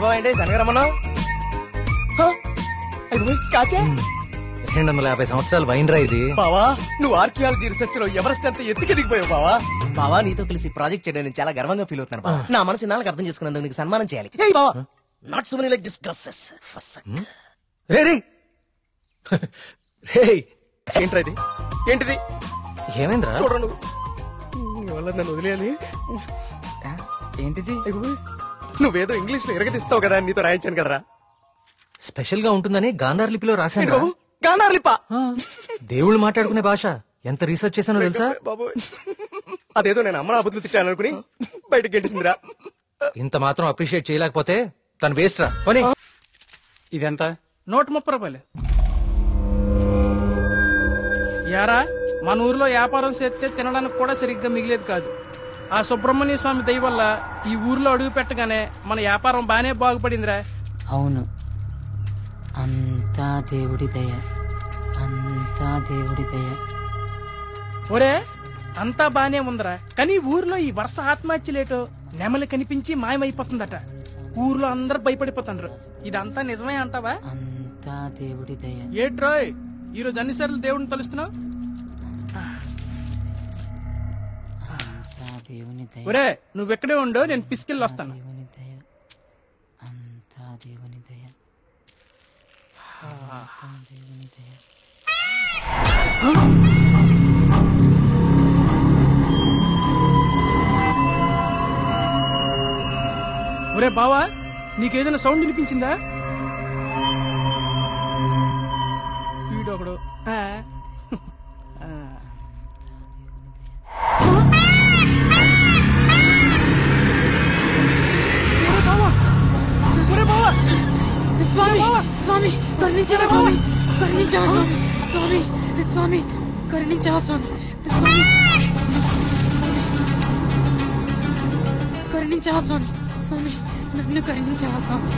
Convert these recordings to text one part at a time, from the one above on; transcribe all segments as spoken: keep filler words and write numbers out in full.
బాబా ఏంటి శనగరమ్మను స్కాచే రెండు వందల యాభై సంవత్సరాలు వైన్ రా ఇది. బావా నువ్వు ఆర్కియాలజీ రిసెర్చ్ లో ఎవరెస్ట్ అంతా ఎత్తుకి దిగిపోయావు బావా. బావా నీతో కలిసి ప్రాజెక్ట్ చేయడం నేను చాలా గర్వంగా ఫీల్ అవుతున్నాను బావా. నా మనసు నాలుగు అర్థం చేసుకున్నందుకు నీకు సన్మానం చేయాలి. Not so many like this glasses. రే రే రే ఏంట్రా ఇది? ఏంటిది? ఏమైందిరా? చూడండి నీ వల్ల నన్ను వదిలేయాలి. ఏంటిది? నువ్వేదో ఇంగ్లీష్ లో ఎరగదిస్తావు కదా నీతో రాయించాను కదరా. స్పెషల్ గా ఉంటుందని గాంధార్ లిపిలో రాశాను. గాంధార్ లిపా? దేవుళ్ళు మాట్లాడుకునే భాష. ఎంత రీసెర్చ్ చేశానో తెలుసా? బాబోయ్ అదేదో నేను అమ్మ అబద్ధులు తిట్టాను అనుకుని బయటకు గెంటేసిందిరా. ఇంత మాత్రం అప్రిషియేట్ చేయలేకపోతే తను వేస్ట్ రా. పోనీ. ఇదెంత? నూట ముప్పై రూపాయలు. యారా మన ఊర్లో వ్యాపారం చేస్తే తినడానికి కూడా సరిగ్గా మిగిలేదు కాదు. ఆ సుబ్రహ్మణ్య స్వామి దయ వల్ల ఈ ఊర్లో అడుగు పెట్టగానే మన వ్యాపారం బానే బాగుపడిందిరా. అవును, అంతా దేవుడి దయ, అంతా దేవుడి దయ. ఒరే అంతా బానే ఉందిరా, కానీ ఊర్లో ఈ వరుస ఆత్మహత్యలేటో నెమలి కనిపించి మాయమైపోతుందట. ఊర్లో అందరు భయపడిపోతుండ్రు. ఇదంతా నిజమే అంటావా? అంతా దేవుడి దయ. ఏట్రోయ్ ఈరోజు అన్నిసార్లు దేవుడిని తలుస్తున్నావు? ఒరే నువ్వెక్కడే ఉండో, నేను పిసికెళ్ళి వస్తాను. దేవుని దయ, అంతా దేవుని దయ, దేవుని దయ. ఒరే బావా నీకేదైనా సౌండ్ వినిపించిందా? వీడొకడు స్వామి స్వామి కరుణించవా స్వామి, కరుణించవా స్వామి, స్వామి స్వామి కరుణించవా స్వామి, స్వామి కరుణించవా స్వామి, స్వామి నన్ను కరుణించవా స్వామి.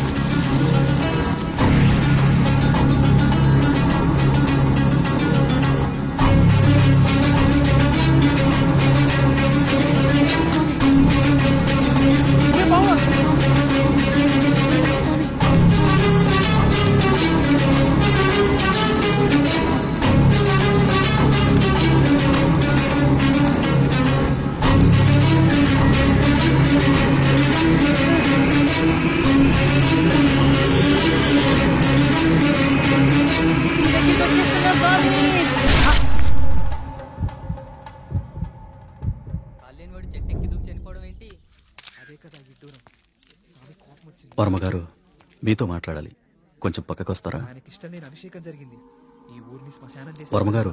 వర్మగారు మీతో మాట్లాడాలి, కొంచెం పక్కకొస్తారా? వర్మగారు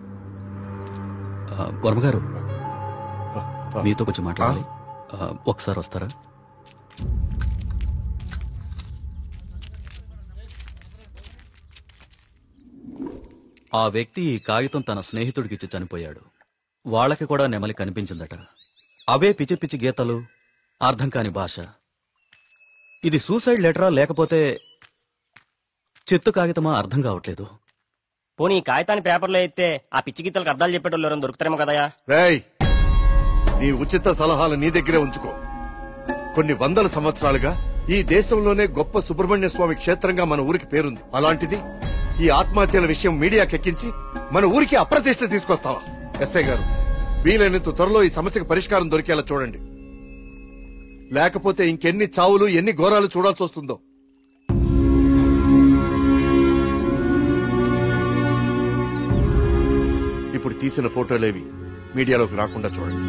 వర్మగారు మీతో కొంచెం మాట్లాడాలి, ఒకసారి వస్తారా? ఆ వ్యక్తి ఈ కాగితం తన స్నేహితుడికిచ్చి చనిపోయాడు. వాళ్ళకి కూడా నెమలి కనిపించిందట. అవే పిచ్చి పిచ్చి గీతలు, అర్థం కాని భాష. ఇది సూసైడ్ లెటరా లేకపోతే చెత్త కాగితమా అర్థం కావట్లేదు. పోనీ కాగితాన్ని పేపర్లో అయితే ఆ పిచ్చి గీతలకు అర్థాలు చెప్పేటోళ్ళు దొరుకుతారేమో కదయా. రేయ్ నీ ఉచిత సలహాలు నీ దగ్గరే ఉంచుకో. కొన్ని వందల సంవత్సరాలుగా ఈ దేశంలోనే గొప్ప సుబ్రహ్మణ్య స్వామి క్షేత్రంగా మన ఊరికి పేరుంది. అలాంటిది ఈ ఆత్మహత్యల విషయం మీడియాకెక్కించి మన ఊరికి అప్రతిష్ట తీసుకొస్తావా? ఎస్ఐ గారు వీలైనంత త్వరలో ఈ సమస్యకు పరిష్కారం దొరికేలా చూడండి, లేకపోతే ఇంకెన్ని చావులు ఎన్ని ఘోరాలు చూడాల్సి వస్తుందో. ఇప్పుడు తీసిన ఫోటోలేవి మీడియాలోకి రాకుండా చూడండి.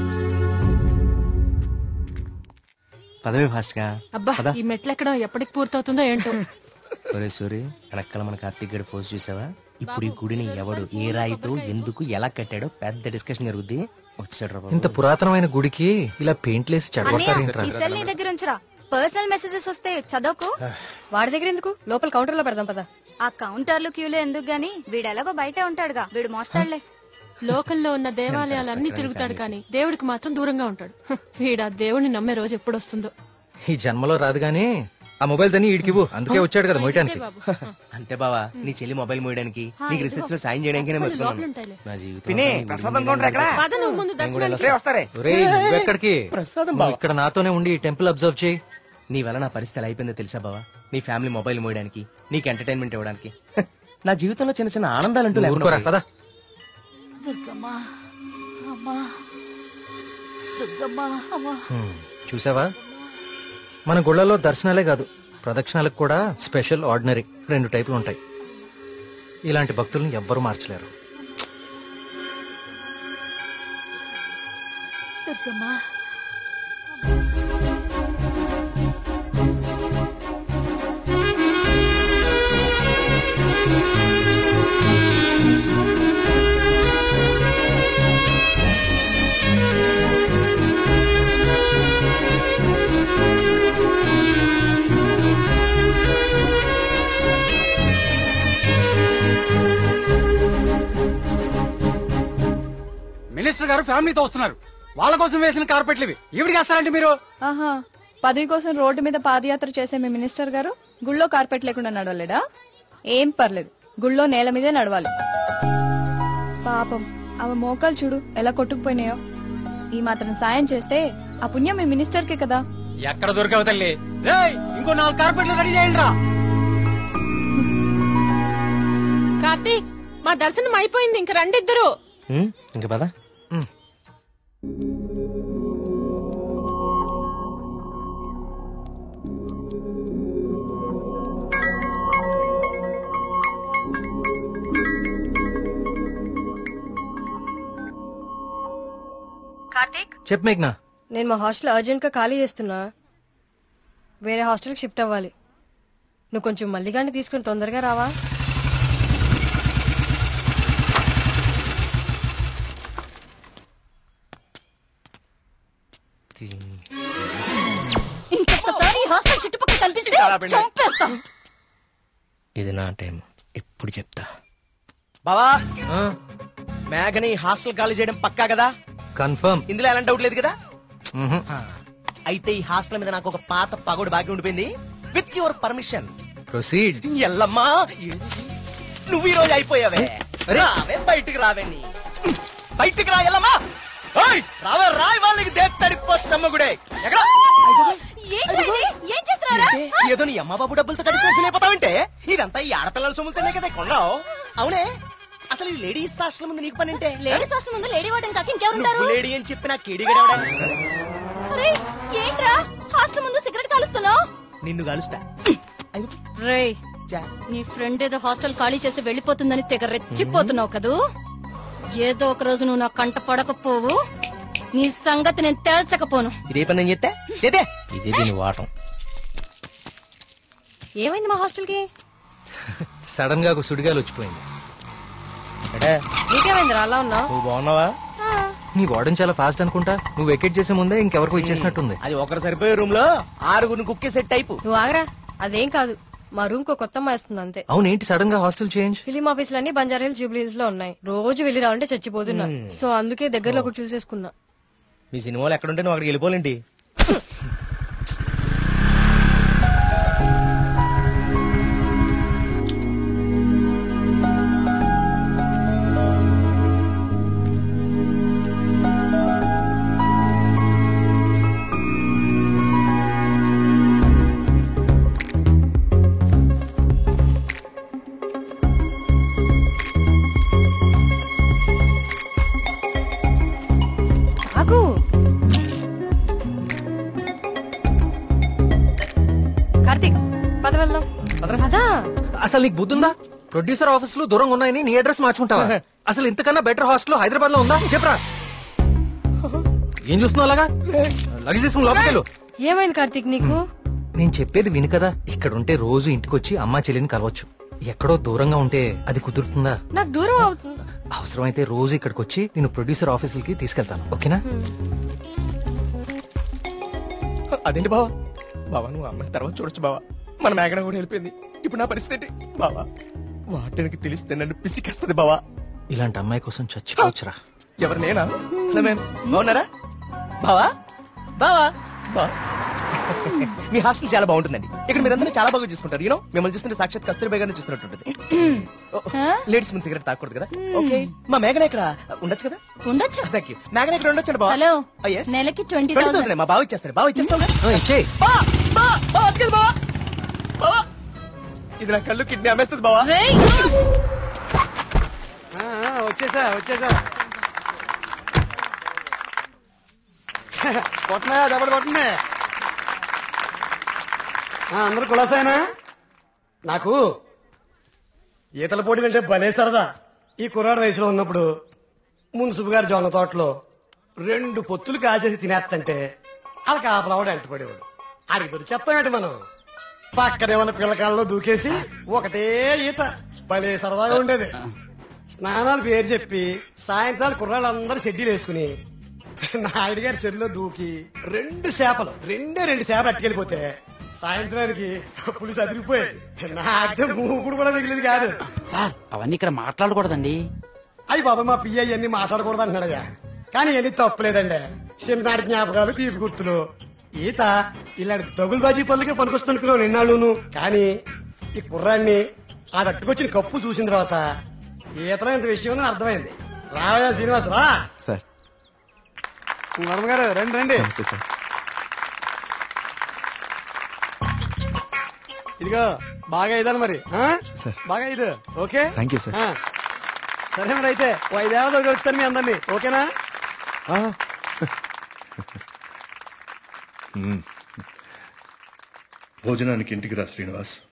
పదవి ఫాస్ట్ గా. అబ్బా ఈ మెట్లు ఎక్కడం ఎప్పటికి పూర్తవుతుందో ఏంటో. ఒరే సూరి వెనకాల మన కార్తీక్ గడి పోస్ట్ చూసావా? ఇప్పుడు ఈ గుడిని ఎవడు ఏ రాయితో ఎందుకు ఎలా కట్టాడో పెద్ద డిస్కషన్ జరుగుద్ది. ఇంత పురాతనమైన గుడికి ఇలా పెయింట్లేసి చెడగొట్టారు. పర్సనల్ మెసేజెస్ వస్తే చదవకు. వాడి దగ్గర ఎందుకు, లోపల కౌంటర్ లో పెడదాం పదా. ఆ కౌంటర్లు క్యూలో ఎందుకు గానీ వీడు ఎలాగో బయటే ఉంటాడుగా, వీడు మోస్తాడులే. లోకల్లో ఉన్న దేవాలయాలన్నీ తిరుగుతాడు కానీ దేవుడికి మాత్రం దూరంగా ఉంటాడు. వీడు ఆ దేవుడిని నమ్మే రోజు ఎప్పుడు వస్తుందో. ఈ జన్మలో రాదు గానీ ఆ మొబైల్స్ అన్ని ఈడికివ్వు, అందుకే వచ్చాడు కదా మోయటానికి. అంతే బావా, నీ చెల్లి మొబైల్ మోయడానికి నీకు రిసెర్చ్ లో సాయం చేయడానికి ఎక్కడికి ఇక్కడ నాతోనే ఉండి టెంపుల్ అబ్జర్వ్ చేయి. నీ వల్ల నా పరిస్థితి ఎలా అయిపోయిందో తెలుసా బావా? నీ ఫ్యామిలీ మొబైల్ మోయడానికి, నీకు ఎంటర్టైన్మెంట్ ఇవ్వడానికి, నా జీవితంలో చిన్న చిన్న ఆనందాలంటూ ఊరుకోరా, లేకుండా పద. దుర్గమ్మా అమ్మా దుర్గమ్మా అమ్మా. హ్మ్, చూసావా మన గుళ్ళలో దర్శనాలే కాదు ప్రదక్షిణాలకు కూడా స్పెషల్ ఆర్డినరీ రెండు టైపులు ఉంటాయి. ఇలాంటి భక్తులను ఎవ్వరూ మార్చలేరు. దుర్గమ్మా మినిస్టర్ గారు ఫ్యామిలీతో వస్తున్నారు. వాళ్ళ కోసం వేసిన కార్పెట్లు ఇవి ఈవిడికి వేస్తారంటే మీరు. ఆహా, పదవి కోసం రోడ్డు మీద పాదయాత్ర చేసే మీ మినిస్టర్ గారు గుళ్ళో కార్పెట్ లేకుండా నడవలేడా? ఏం పర్లేదు, గుళ్ళో నేల మీదే నడవాలి. పాపం ఆమె మోకాలు చూడు ఎలా కొట్టుకుపోయినాయో. ఈ మాత్రం సాయం చేస్తే ఆ పుణ్యం మీ మినిస్టర్ కే కదా. ఎక్కడ దొరికావు తల్లి? రేయ్, ఇంకో నాలుగు కార్పెట్లు రెడీ చేయండి రా. కార్తీక్, మా దర్శనం అయిపోయింది, ఇంక రండిద్దరు. ఇంక పదా. కార్తీక్, చెప్పు మేఘ్నా. నేను మా హాస్టల్ అర్జెంట్ గా ఖాళీ చేస్తున్నా, వేరే హాస్టల్ కి షిఫ్ట్ అవ్వాలి. నువ్వు కొంచెం మల్లిగాన్ని తీసుకుని తొందరగా రావా? ఇంకొకసారి హాస్టల్ చుట్టుపక్కల కనిపిస్తే చంపేస్తా. ఇది నా టైం, ఇప్పుడు చెప్తా. బావా, మేఘని హాస్టల్ ఖాళీ చేయడం పక్కా కదా? కన్ఫర్మ్. ఇందులో ఎలాంటి డౌట్ లేదు కదా? అయితే ఈ హాస్టల్ మీద నాకు ఒక పాత పగోడు బాకీ ఉండిపోయింది. With your permission proceed. ఎల్లమ్మా, నువ్వు ఈ రోజు అయిపోయావే. రావే, బయటికి రావే. నీ బయటికి రా ఎల్లమ్మా. రావే, రాయి వాళ్ళకి దేత్తడిపోచ్చమ్మగుడే. ఎక్కడ ఏదో నీ అమ్మ బాబు డబ్బులతో కడిచి ఫీల్ అయిపోతావంటే ఇదంతా ఈ ఆడపిల్లల సొమ్ముతోనే కదా కొన్నావు. అవునే, అసలు ఈ లేడీస్ హాస్టల్ ముందు నీకు పని అంటే? లేడీస్ హాస్టల్ ముందు లేడీ వార్డెన్ కాక ఇంకెవరుంటారు? నువ్వు లేడీ అని చెప్పి నాకు కేడిగడవడా? ఏంట్రా హాస్టల్ ముందు సిగరెట్ కాలుస్తున్నావు? నిన్ను కలుస్తా. రేయ్, నీ ఫ్రెండ్ ఏదో హాస్టల్ ఖాళీ చేసి వెళ్లిపోతుందని తెగ రెచ్చిపోతున్నావు కదూ. ఏదో ఒక రోజు నువ్వు నా కంట పడకపోవు, నీ సంగతి నేను తేల్చకపోను. ఇదే పని నేను చెప్తే చేతే ఇదే దీని వాటం. ఏమైంది మా హాస్టల్ కి? సడన్ గా ఒక సుడిగాలు వచ్చిపోయింది. నీకేమైంది అలా ఉన్నావు? నువ్వు బాగున్నావా? నీ వార్డెన్ చాలా ఫాస్ట్ అనుకుంటా. నువ్వు వెకేట్ చేసే ముందే ఇంకెవరికో ఇచ్చేసినట్టుంది. అది ఒకరు సరిపోయే రూమ్ లో ఆరుగురు కుక్కే సెట్ టైపు. నువ్వు ఆగరా, అదేం కాదు, మా రూమ్ కో కొత్త అమ్మాయి వస్తుంది అంతే. అవునేంటి సడన్ గా హాస్టల్ చేంజ్? ఫిలిం ఆఫీసులన్నీ బంజారా హిల్స్, జూబ్లీ హిల్స్ లో ఉన్నాయి. రోజు వెళ్లి రావాలంటే చచ్చిపోతున్నా. సో అందుకే దగ్గరలో ఒకటి చూసేసుకున్నా. మీ సినిమాలు ఎక్కడుంటే నువ్వు అక్కడికి వెళ్ళిపోలేంటి? కార్తీక్, పద వెళ్దాం. పదా. అసలు నీకు బుద్ధుందా? ప్రొడ్యూసర్ ఆఫీసులు దూరంగా ఉన్నాయని నీ అడ్రస్ మార్చుకుంటావా? అసలు ఇంతకన్నా బెటర్ హాస్టల్ హైదరాబాద్ లో ఉందా? చెప్పరా. ఏం చూస్తున్నావు అలాగా? లగేజ్ తీసుకుని లోపలికెళ్ళు. ఏమైంది కార్తీక్ నీకు? నేను చెప్పేది విను కదా. ఇక్కడ ఉంటే రోజు ఇంటికి వచ్చి అమ్మా చెల్లిని కలవచ్చు. ఎక్కడో దూరంగా ఉంటే అది కుదురుతుందా? నాకు దూరం అవుతుంది. అవసరమైతే రోజు ఇక్కడికి వచ్చి నేను ప్రొడ్యూసర్ ఆఫీసులకి తీసుకెళ్తాను, ఓకేనా? అదేంటి బావా? బావా, నువ్వు అమ్మాయి తర్వాత చూడొచ్చు బావా. మన మేఘన కూడా వెళ్ళిపోయింది. ఇప్పుడు నా పరిస్థితి ఏంటి బావా? వాటికి తెలిస్తే నన్ను పిసికేస్తుంది బావా. ఇలాంటి అమ్మాయి కోసం చచ్చిపోవచ్చురా. ఎవరు నేనా? హలో మ్యామ్, బాగున్నారా? బావా బావా బా మీ హాస్టల్ చాలా బాగుంటుందండి. ఇక్కడ మీరందరూ చాలా బాగా చూసుకుంటారు. యూనో, మిమ్మల్ని చూస్తుంటే సాక్షాత్ కస్తూరిబా గారిని చూస్తున్నట్టుంటది. లేడీస్ ముందు సిగరెట్ తాకూడదు కదా. ఓకే, మా మేఘన ఇక్కడ ఉండొచ్చు కదా? ఉండొచ్చు. Thank you. మేఘన ఇక్కడ ఉండొచ్చు. హలో, నెలకి ట్వంటీ థౌసండ్ మా బావ ఇచ్చేస్తారు. బావ ఇచ్చేస్తావు. ఇచ్చేయ్. తీసుకెళ్ళి బావా బావా ఇది నా కళ్ళు కిడ్నీ అమ్మేస్తుంది బావా. వచ్చేసా వచ్చేసా కొట్టనా దెబ్బడు కొట్టనే. అందరు కులాసాయనా? నాకు ఈతల పోటీ అంటే భలే సరదా. ఈ కుర్రాడు వయసులో ఉన్నప్పుడు మున్సిపు గారి జొన్న తోటలో రెండు పొత్తులు కాచేసి తినేస్తంటే వాళ్ళ కాపలావాడు ఎంటపడేవాడు. అడిగి దొరికేస్తామేంటి మనం? పక్కనే ఉన్న పిల్లకాలలో దూకేసి ఒకటే ఈత భలే సరదాగా ఉండేది. స్నానాలు పేరు చెప్పి సాయంత్రాలు కుర్రాళ్ళందరూ షెడ్యూల్ వేసుకుని నాయుడు గారి చెరువులో దూకి రెండు చేపలు రెండే రెండు చేపలు అట్టుకెళ్ళిపోతే సాయంత్రానికి పులిసి అదిరిపోయేది. నాకే మూకుడు కూడా మిగిలింది కాదు. సార్ అవన్నీ ఇక్కడ మాట్లాడకూడదండి. అయ్యి బాబా మా పియ్య అన్ని మాట్లాడకూడదు అంటున్నాడయ్యా. కానీ ఇవన్నీ తప్పలేదండి. చిన్ననాటి జ్ఞాపకాలు తీపి గుర్తులు. ఈత ఇలాంటి దగులు బాజీ పనులకే పనికొస్తున్నాను నిన్నాళ్ళును. కానీ ఈ కుర్రాన్ని ఆ తట్టుకొచ్చిన కప్పు చూసిన తర్వాత ఈతలో ఇంత విషయం ఉందని అర్థమైంది. రావయ్యా శ్రీనివాస్ రా. సార్ వర్మ గారు రండి రండి. సార్ ఇదిగో బాగా ఇదాలి మరి. సార్ బాగా ఇది ఓకే. Thank you sir. సరే మరి అయితే ఓ ఐదేళ్ళతో కలుస్తాను మీ అందరినీ. ఓకేనా? భోజనానికి ఇంటికి రా శ్రీనివాస్.